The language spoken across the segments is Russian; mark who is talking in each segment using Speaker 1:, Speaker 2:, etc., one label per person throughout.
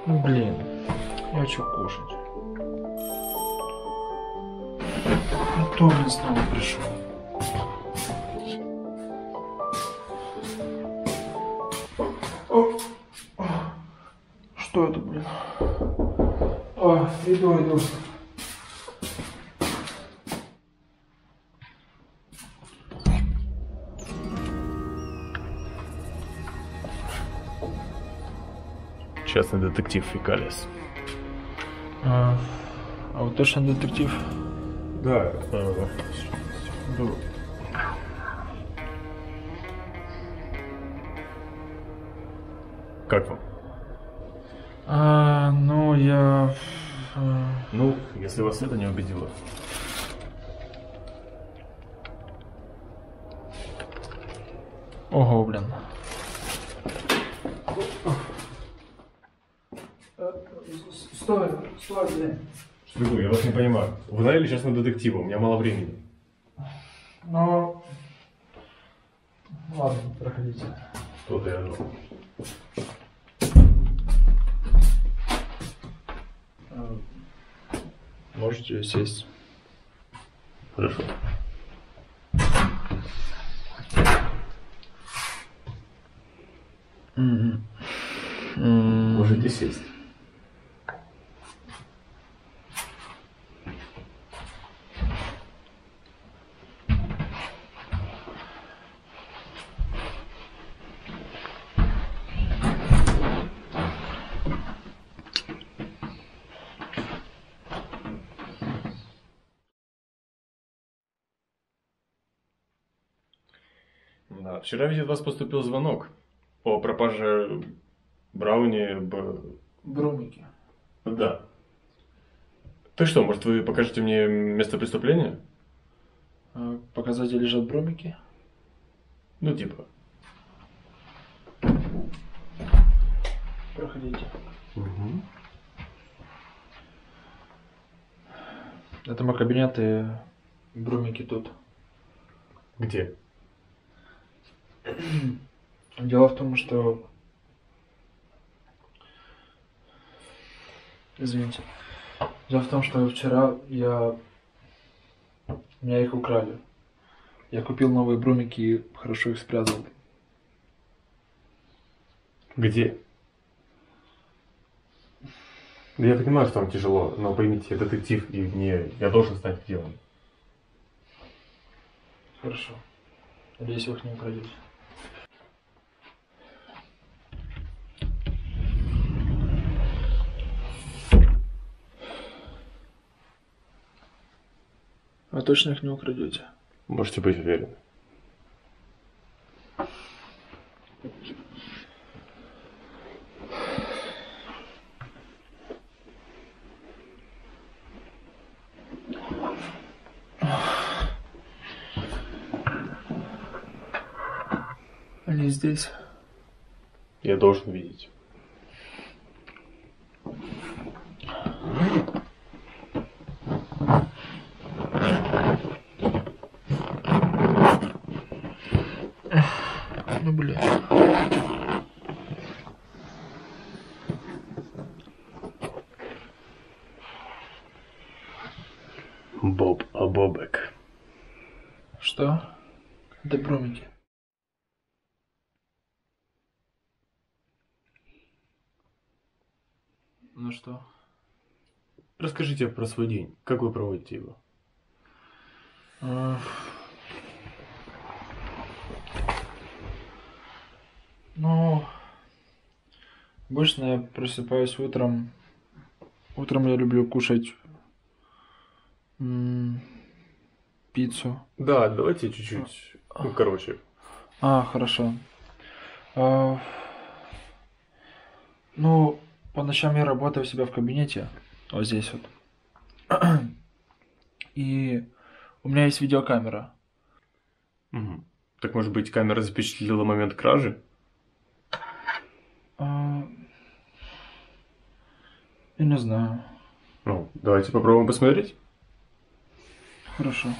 Speaker 1: Блин, я хочу кушать. Кто, блин, снова пришел? Что это, блин? Иду.
Speaker 2: Частный детектив Фекалис.
Speaker 1: А вы точно детектив?
Speaker 2: Да. Как вам?
Speaker 1: Ну, я...
Speaker 2: Ну, если вас это не убедило.
Speaker 1: Ого, блин. Стой, блин.
Speaker 2: Что такое? Я вас не понимаю. Вы наняли частного детектива, у меня мало времени.
Speaker 1: Ну... Ладно, проходите.
Speaker 2: Что-то я думал.
Speaker 1: Можете сесть.
Speaker 2: Хорошо. Можете сесть. Да, вчера ведь от вас поступил звонок о пропаже Брауни
Speaker 1: Брумики.
Speaker 2: Да. Так что, может, вы покажете мне место преступления?
Speaker 1: Показать, где лежат брумики?
Speaker 2: Ну, типа.
Speaker 1: Проходите.
Speaker 2: Угу.
Speaker 1: Это мой кабинет, и брумики тут.
Speaker 2: Где?
Speaker 1: Дело в том, что... Извините. Дело в том, что вчера у меня их украли. Я купил новые брумики и хорошо их спрятал.
Speaker 2: Где? Да я понимаю, что вам тяжело, но поймите, я детектив, и я должен знать, где он.
Speaker 1: Хорошо. Надеюсь, вы их не украдете. Вы точно их не украдете?
Speaker 2: Можете быть уверены.
Speaker 1: Они здесь.
Speaker 2: Я должен видеть.
Speaker 1: Ну, блин.
Speaker 2: Боб Абобек.
Speaker 1: Что? Это брумики. Ну что?
Speaker 2: Расскажите про свой день. Как вы проводите его?
Speaker 1: Ну, обычно я просыпаюсь утром. Утром я люблю кушать пиццу.
Speaker 2: Да, давайте чуть-чуть. Ну, короче.
Speaker 1: Хорошо. Ну, по ночам я работаю у себя в кабинете. Вот здесь вот. И у меня есть видеокамера.
Speaker 2: Угу. Так, может быть, камера запечатлела момент кражи?
Speaker 1: Я не знаю.
Speaker 2: Ну, давайте попробуем посмотреть.
Speaker 1: Хорошо.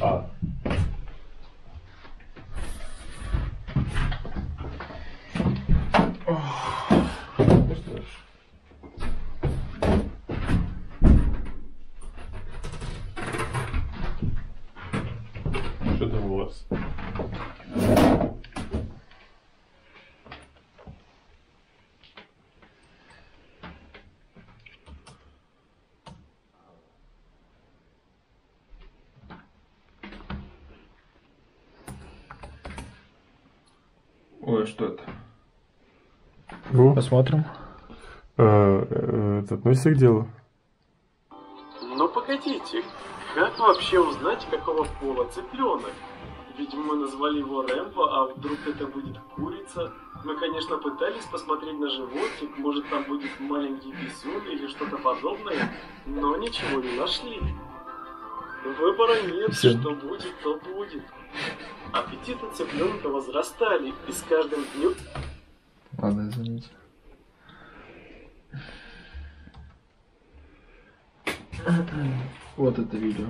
Speaker 2: А. Ну что ж. Что там у вас?
Speaker 1: Ой, что это?
Speaker 2: Ну,
Speaker 1: Посмотрим.
Speaker 2: это относится к делу?
Speaker 3: Но погодите, как вообще узнать, какого пола цыпленок? Ведь мы назвали его Рэмбо, а вдруг это будет курица? Мы, конечно, пытались посмотреть на животик, может там будет маленький писюн или что-то подобное, но ничего не нашли. Выбора нет,
Speaker 1: Всё.
Speaker 3: что будет, то будет. Аппетиты цыпленка возрастали, и с каждым днем...
Speaker 1: Ладно, извините. Вот это видео.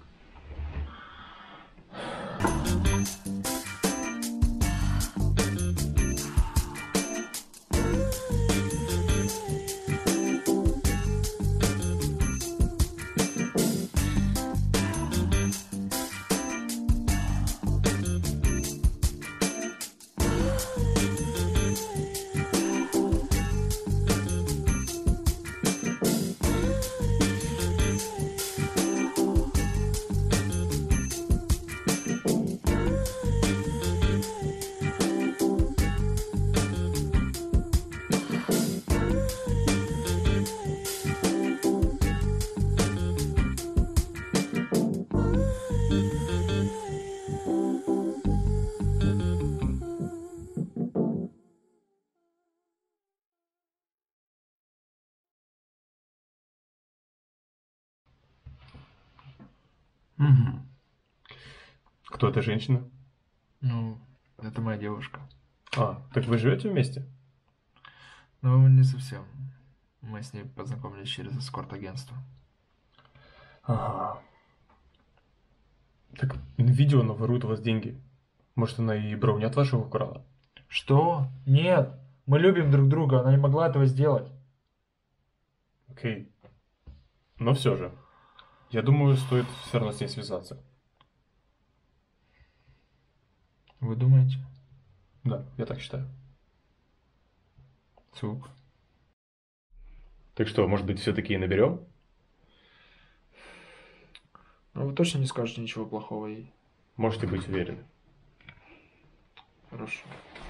Speaker 1: Угу.
Speaker 2: Кто эта женщина?
Speaker 1: Ну, это моя девушка.
Speaker 2: А, так вы живете вместе?
Speaker 1: Ну, не совсем. Мы с ней познакомились через эскорт-агентство.
Speaker 2: Ага. Так видео, она ворует у вас деньги. Может, она и брауни от вашего украла?
Speaker 1: Что? Нет. Мы любим друг друга, она не могла этого сделать.
Speaker 2: Окей. Но все же. Я думаю, стоит все равно с ней связаться.
Speaker 1: Вы думаете?
Speaker 2: Да, я так считаю.
Speaker 1: Сук.
Speaker 2: Так что, может быть, все-таки и наберем?
Speaker 1: Ну, вы точно не скажете ничего плохого ей?
Speaker 2: Можете быть уверены.
Speaker 1: Хорошо.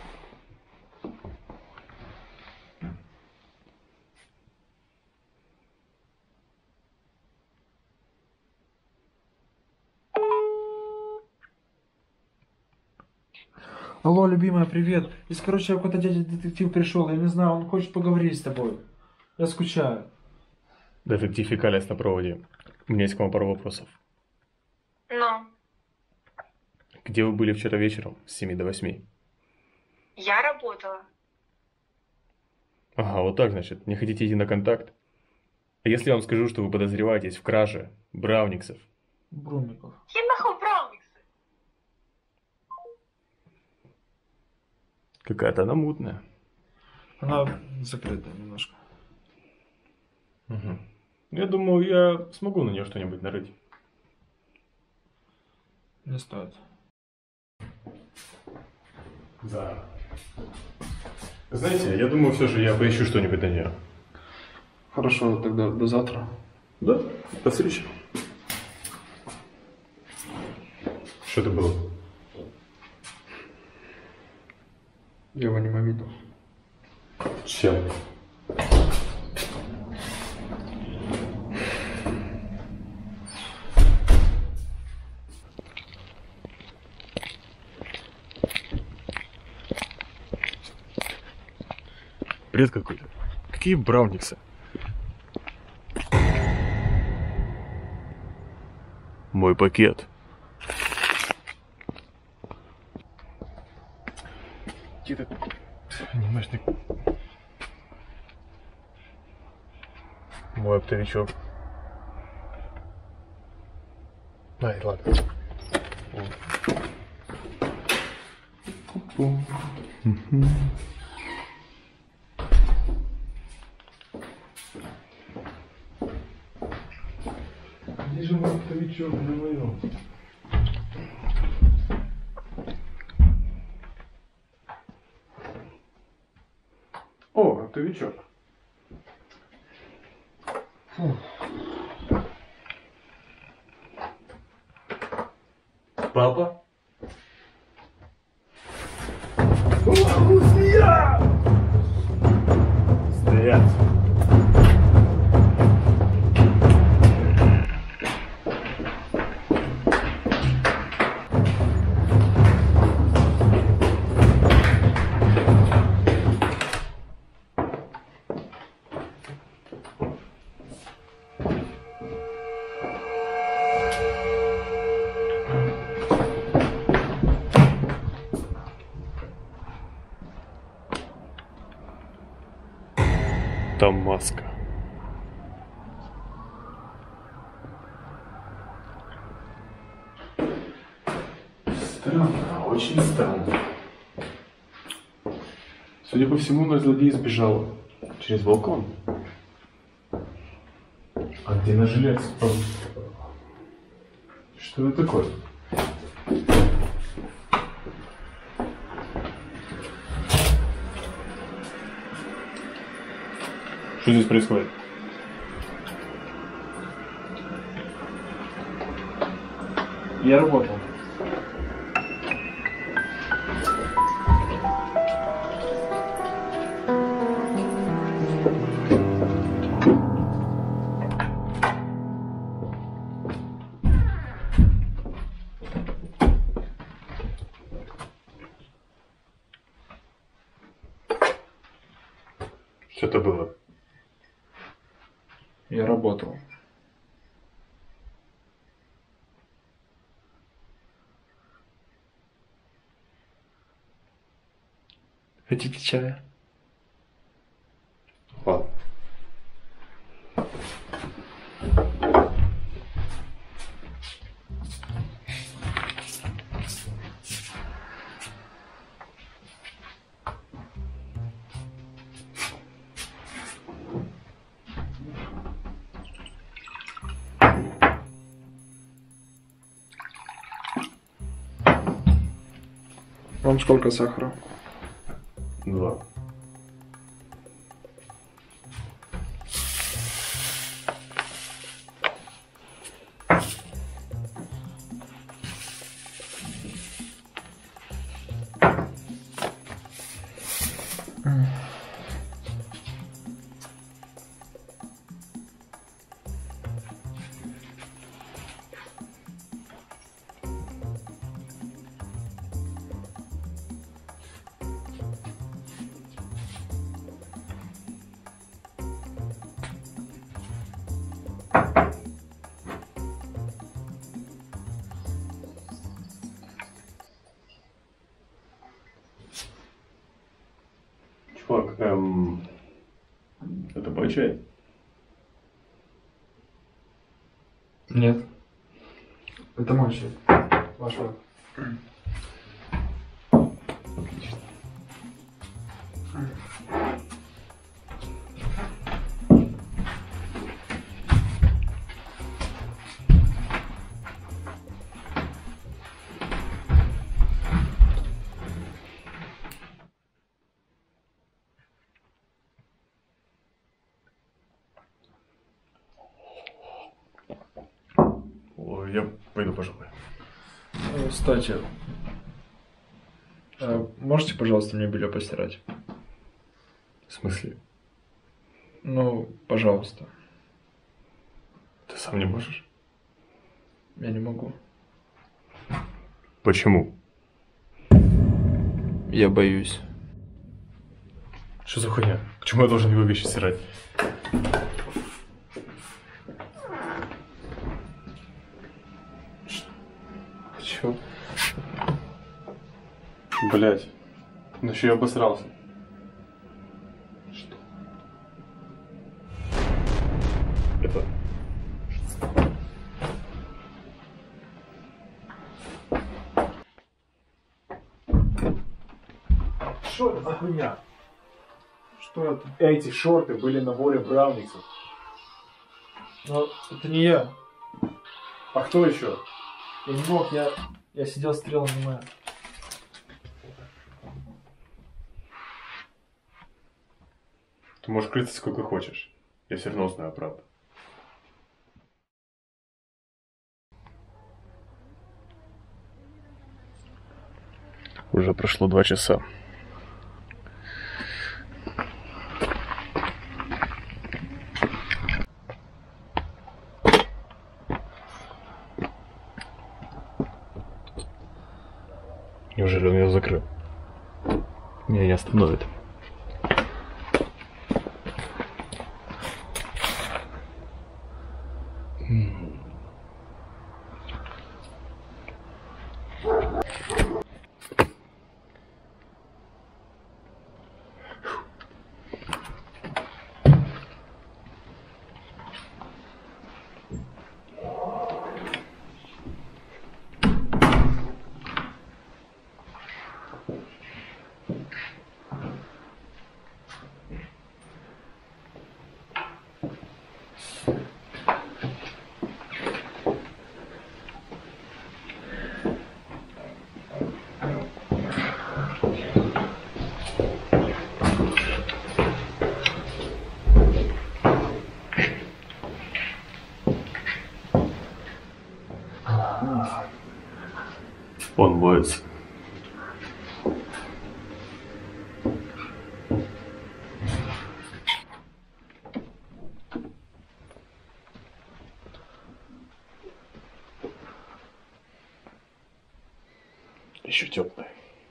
Speaker 1: Алло, любимая, привет. Здесь, короче, какой-то дядя детектив пришел, я не знаю, он хочет поговорить с тобой. Я скучаю.
Speaker 2: Детектив Фекалис на проводе. У меня есть к вам пару вопросов.
Speaker 4: Ну,
Speaker 2: Где вы были вчера вечером с 7 до 8?
Speaker 4: я работала.
Speaker 2: Ага, вот так, значит. Не хотите идти на контакт? А если я вам скажу, что вы подозреваетесь в краже брауниксов?
Speaker 1: Брумиков.
Speaker 4: Я нахуй Брауниксы.
Speaker 2: Какая-то она мутная.
Speaker 1: Она закрытая немножко.
Speaker 2: Угу. Я думаю, я смогу на нее что-нибудь нарыть.
Speaker 1: Не стоит.
Speaker 2: Да. Знаете, я думаю, все же я поищу что-нибудь на нее.
Speaker 1: Хорошо, тогда до завтра.
Speaker 2: Да, до встречи. Что это было?
Speaker 1: Я его не видел.
Speaker 2: Чем? Бред какой-то. Какие брауниксы? Мой пакет. Какие-то... Немножко... Мой оптовичок. Ай, ладно. Фу.
Speaker 5: Где же мой оптовичок для моего? О, оптовичок. Фу.
Speaker 2: Папа? Стоять! Там маска.
Speaker 5: Странно, очень странно. Судя по всему, наш злодей сбежал через балкон. А где наш жилец? Что это такое?
Speaker 2: Что здесь происходит?
Speaker 1: Я работал.
Speaker 2: Что это было?
Speaker 1: Я работал. Хотите чая?
Speaker 2: Ладно.
Speaker 1: Вам сколько сахара?
Speaker 2: 2. Чувак, это мой чай?
Speaker 1: Нет. Это мой чай. Ваш вот.
Speaker 2: Отлично. Ой, я пойду, пожалуй.
Speaker 1: Кстати, можете, пожалуйста, мне белье постирать?
Speaker 2: В смысле?
Speaker 1: Ну, пожалуйста.
Speaker 2: Ты сам не можешь?
Speaker 1: Я не могу.
Speaker 2: Почему?
Speaker 1: Я боюсь.
Speaker 2: Что за хуйня? Почему я должен его вещи стирать?
Speaker 5: Чё? Блять. Ну еще я обосрался. Что?
Speaker 2: Это...
Speaker 5: что это за хуйня?
Speaker 1: Что это?
Speaker 5: Эти шорты были на воле Браунинсов.
Speaker 1: Но это не я.
Speaker 5: А кто еще?
Speaker 1: Я не мог, я сидел стрел аниме.
Speaker 2: Ты можешь крыться сколько хочешь. Я все равно знаю правду. Уже прошло 2 часа. Неужели он ее закрыл? Меня не остановит. Он моется. Еще теплый.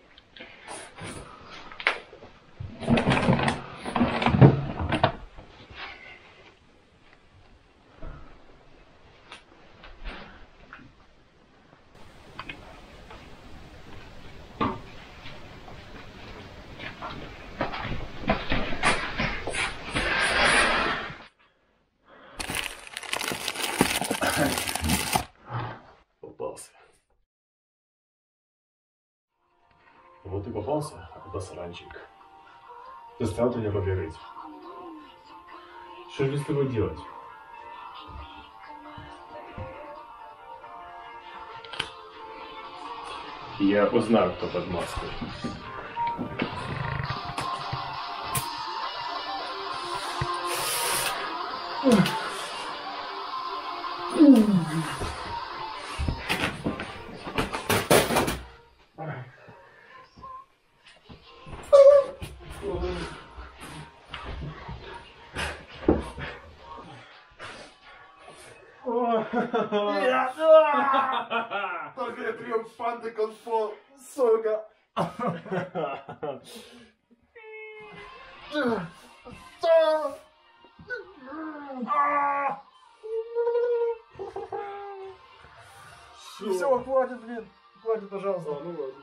Speaker 2: Попался. Вот и попался, обосранчик. Заставил меня побегать. Что же с тобой делать? Я узнаю, кто под маской.
Speaker 5: Только я прием фанты конфо, сука.
Speaker 1: Все, хватит, блин. Хватит, пожалуйста.
Speaker 5: Ну ладно.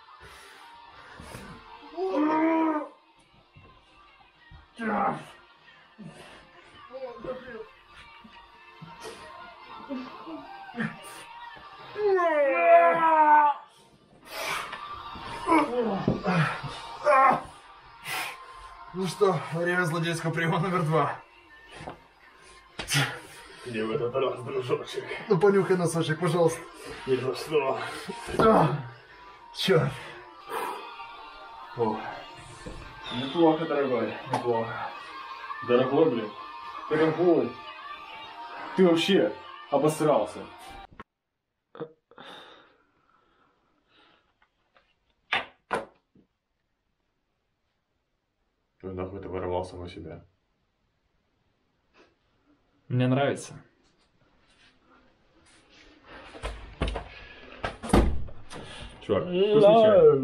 Speaker 1: Ну что, время злодейского приема номер 2.
Speaker 2: Не в этот раз, дружочек.
Speaker 1: Ну понюхай носочек, пожалуйста.
Speaker 2: Ни за что.
Speaker 1: Черт.
Speaker 2: О, неплохо, дорогой, неплохо. Дорогой, блин. Дорогой. Ты вообще обосрался. Ну нахуй ты воровал самого себя.
Speaker 1: Мне нравится.
Speaker 2: Чувак, вкусный чай.